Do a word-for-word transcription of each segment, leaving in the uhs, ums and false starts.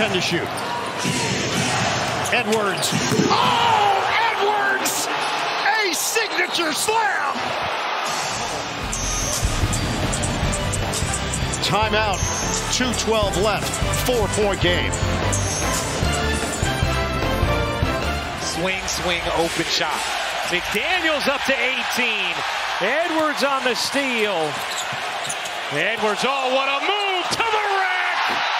ten to shoot. Edwards. Oh, Edwards! A signature slam! Timeout. two twelve left. Four-point game. Swing, swing, open shot. McDaniels up to eighteen. Edwards on the steal. Edwards, oh, what a move to the rack!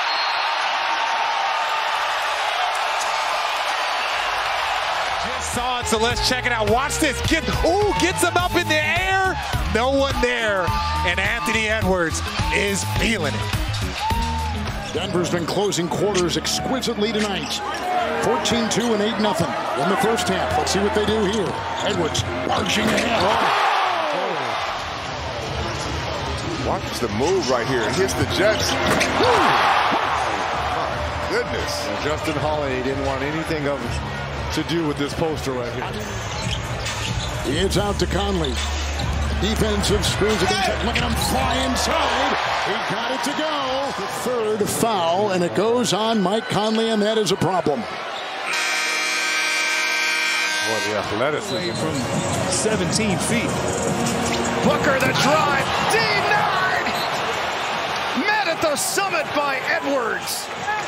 Just saw it, so let's check it out. Watch this. Get, ooh, gets him up in the air. No one there. And Anthony Edwards is feeling it. Denver's been closing quarters exquisitely tonight. fourteen two and eight nothing in the first half. Let's see what they do here. Edwards barging ahead. Oh. Watch the move right here. It hits the Jets. My goodness. Well, Justin Holiday didn't want anything of to do with this poster right here. It's out to Conley. Defensive screens have been taken. Look at him fly inside. He got it to go. The third foul, and it goes on Mike Conley, and that is a problem. Well, the athleticism from seventeen feet. Booker, the drive, denied! Met at the summit by Edwards.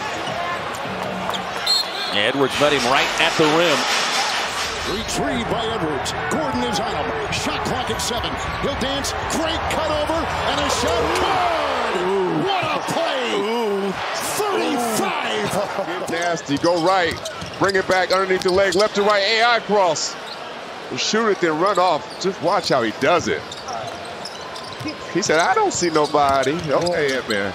Edwards met him right at the rim. Retrieved by Edwards. Gordon is on him. Shot clock at seven. He'll dance. Great cut over and a shot. Good! Ooh. What a play! Ooh. thirty-five! Get nasty. Go right. Bring it back underneath the leg. Left to right. A I cross. Shoot it, then run off. Just watch how he does it. He said, I don't see nobody. Okay, man.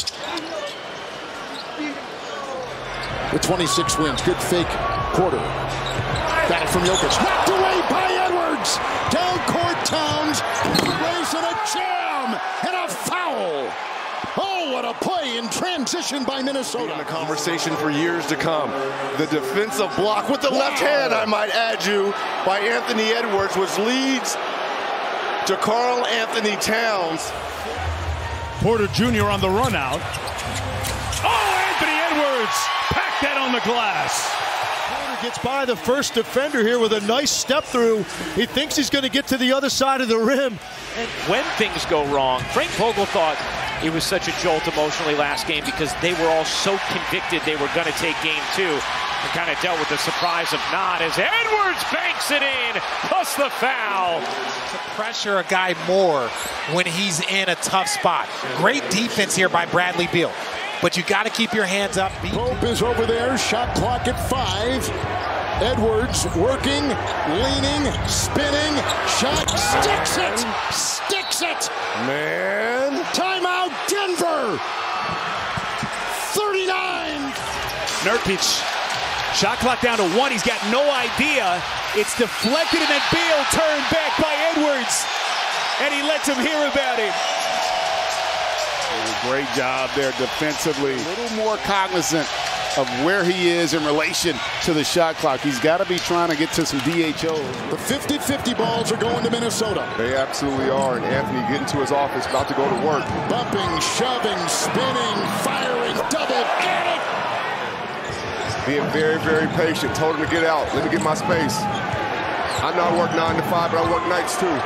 The twenty-six wins. Good fake quarter. Got it from Jokic. Knocked away by Edwards. Down court, Towns. Raising a jam and a foul. Oh, what a play in transition by Minnesota. In the conversation for years to come. The defensive block with the wow. left hand, I might add you, by Anthony Edwards, which leads to Karl Anthony Towns. Porter Junior on the run out. Oh, Anthony Edwards packed that on the glass. Porter gets by the first defender here with a nice step through. He thinks he's going to get to the other side of the rim. And when things go wrong, Frank Vogel thought it was such a jolt emotionally last game because they were all so convicted they were going to take game two. And kind of dealt with the surprise of not as Edwards banks it in, plus the foul. To pressure a guy more when he's in a tough spot. Great defense here by Bradley Beal. But you got to keep your hands up. Pope is over there. Shot clock at five. Edwards working, leaning, spinning. Shot sticks it. Sticks it. Man. Timeout, Denver. thirty-nine. Nurkic. Shot clock down to one. He's got no idea. It's deflected and then Beal turned back by Edwards. And he lets him hear about it. Great job there defensively. A little more cognizant of where he is in relation to the shot clock. He's got to be trying to get to some D H Os. The fifty fifty balls are going to Minnesota. They absolutely are. And Anthony getting to his office, about to go to work. Bumping, shoving, spinning, firing, double, get it! Being very, very patient. Told him to get out. Let me get my space. I know I work nine to five, but I work nights too.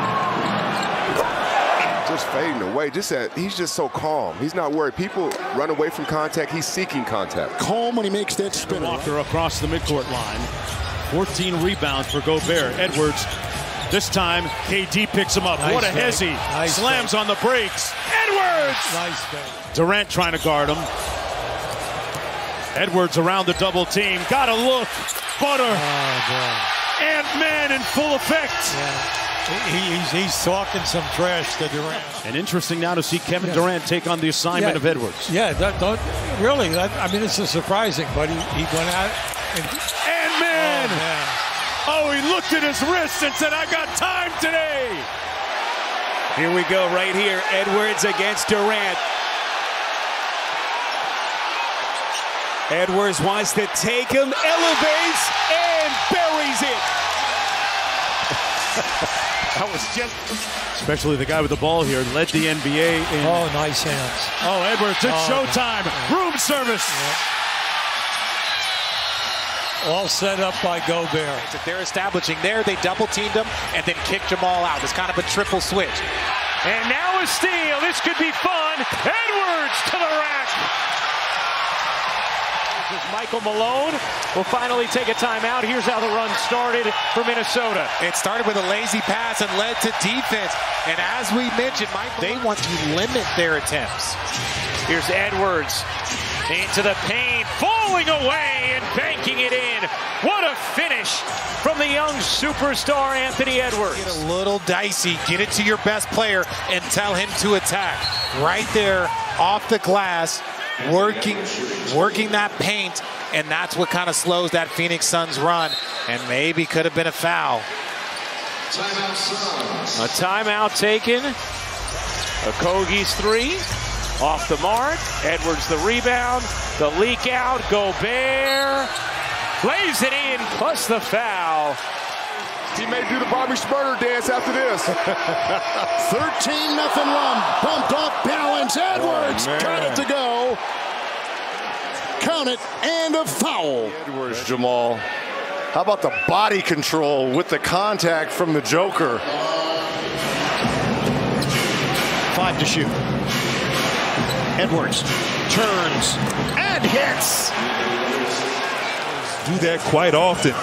Just fading away. Just that he's just so calm. He's not worried. People run away from contact. He's seeking contact. Calm when he makes that spin. Walker across the midcourt line. fourteen rebounds for Gobert. Edwards. This time, K D picks him up. Nice what a fake. hezzy. Nice Slams fake. on the brakes. Edwards! Nice fake. Durant trying to guard him. Edwards around the double team. Got a look. Butter. Oh, Ant-Man in full effect. yeah. He, he's, he's talking some trash to Durant. And interesting now to see Kevin Yeah. Durant take on the assignment Yeah. of Edwards. Yeah, that, that, really, that, I mean, it's a surprising, but he, he went out and... Ant-Man! Oh, man. Oh, he looked at his wrist and said, I got time today. Here we go right here. Edwards against Durant. Edwards wants to take him, elevates, and buries it. That was just... Especially the guy with the ball here led the N B A in... Oh, nice hands. Oh, Edwards, it's Oh, showtime. yeah. Room service. Yeah. All set up by Gobert. They're establishing there. They double teamed him and then kicked Jamal out. It's kind of a triple switch. And now a steal. This could be fun. Edwards to the rack. This is Michael Malone will finally take a timeout. Here's how the run started for Minnesota. It started with a lazy pass and led to defense. And as we mentioned, Michael, they want to limit their attempts. Here's Edwards into the paint, falling away and banking it in. What a finish from the young superstar Anthony Edwards. Get a little dicey. Get it to your best player and tell him to attack. Right there off the glass, working, working that paint, and that's what kind of slows that Phoenix Suns run, and maybe could have been a foul. A timeout taken. Okogie's three. Off the mark. Edwards the rebound. The leak out. Gobert lays it in, plus the foul. He may do the Bobby Spurter dance after this. thirteen nothing run. Bumped off balance. Edwards oh, got it to go. Count it, and a foul. Edwards, Jamal. How about the body control with the contact from the Joker? Five to shoot. Edwards turns and hits. Do that quite often.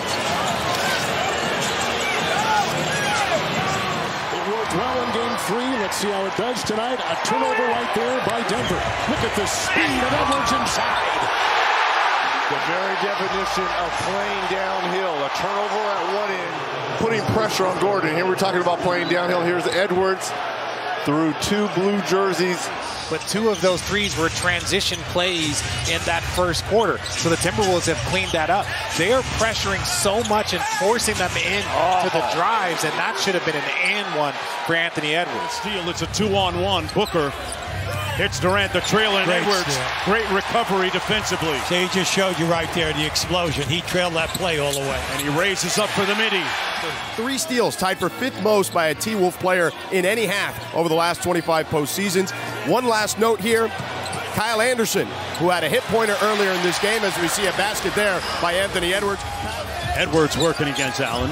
It worked well in game three. Let's see how it does tonight. A turnover right there by Denver. Look at the speed of Edwards inside. The very definition of playing downhill. A turnover at one end, putting pressure on Gordon. Here we're talking about playing downhill. Here's Edwards through two blue jerseys. But two of those threes were transition plays in that first quarter. So the Timberwolves have cleaned that up. They are pressuring so much and forcing them in oh. to the drives, and that should have been an and one for Anthony Edwards. Steal, it's a two-on-one. Booker hits Durant, the trailer, and Edwards. Steal. Great recovery defensively. So he just showed you right there the explosion. He trailed that play all the way. And he raises up for the midi. Three steals, tied for fifth most by a T-Wolf player in any half over the last twenty-five postseasons. One last note here, Kyle Anderson, who had a hit pointer earlier in this game, as we see a basket there by Anthony Edwards. Edwards working against Allen.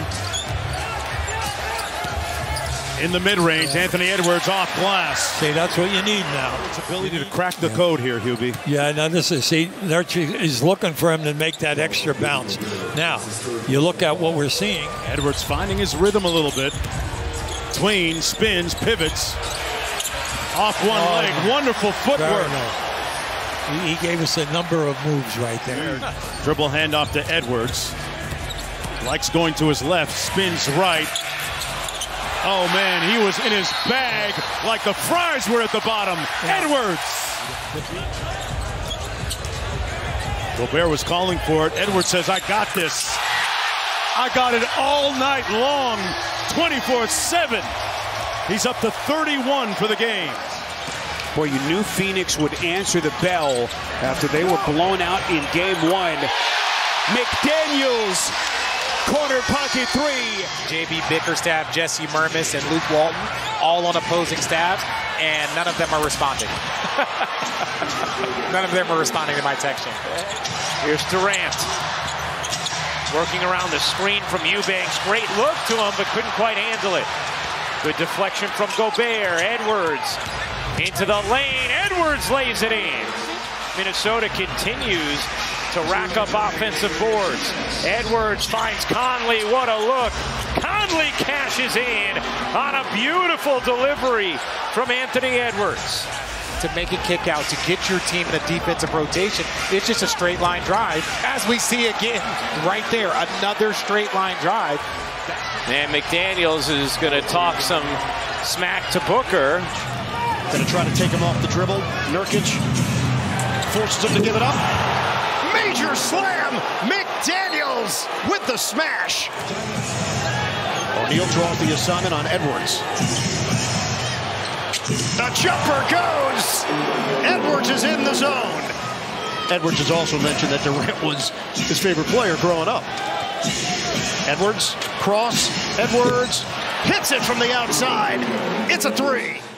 In the mid-range, Anthony Edwards off glass. See, that's what you need now. His ability to crack the code here, Hubie. Yeah, now this is, see, Nurkic is looking for him to make that extra bounce. Now, you look at what we're seeing. Edwards finding his rhythm a little bit. Tween, spins, pivots. Off one oh, leg, wonderful footwork. He, he gave us a number of moves right there. Dribble handoff to Edwards. Likes going to his left, spins right. Oh, man, he was in his bag like the fries were at the bottom. Yeah. Edwards. Gobert was calling for it. Edwards says, I got this. I got it all night long, twenty-four seven. He's up to thirty-one for the game. Boy, you knew Phoenix would answer the bell after they were blown out in game one. McDaniels. Corner pocket three. J B Bickerstaff, Jesse Mermis, and Luke Walton, all on opposing staffs, and none of them are responding. None of them are responding to my text chain. Here's Durant. Working around the screen from Eubanks. Great look to him, but couldn't quite handle it. Good deflection from Gobert. Edwards into the lane. Edwards lays it in. Minnesota continues to rack up offensive boards. Edwards finds Conley. What a look. Conley cashes in on a beautiful delivery from Anthony Edwards. To make a kick out, to get your team in a defensive rotation, it's just a straight line drive. As we see again, right there, another straight line drive. And McDaniels is going to talk some smack to Booker. Going to try to take him off the dribble. Nurkic forces him to give it up. Major slam! McDaniels with the smash. O'Neal draws the assignment on Edwards. The jumper goes! Edwards is in the zone. Edwards has also mentioned that Durant was his favorite player growing up. Edwards, cross, Edwards hits it from the outside. It's a three.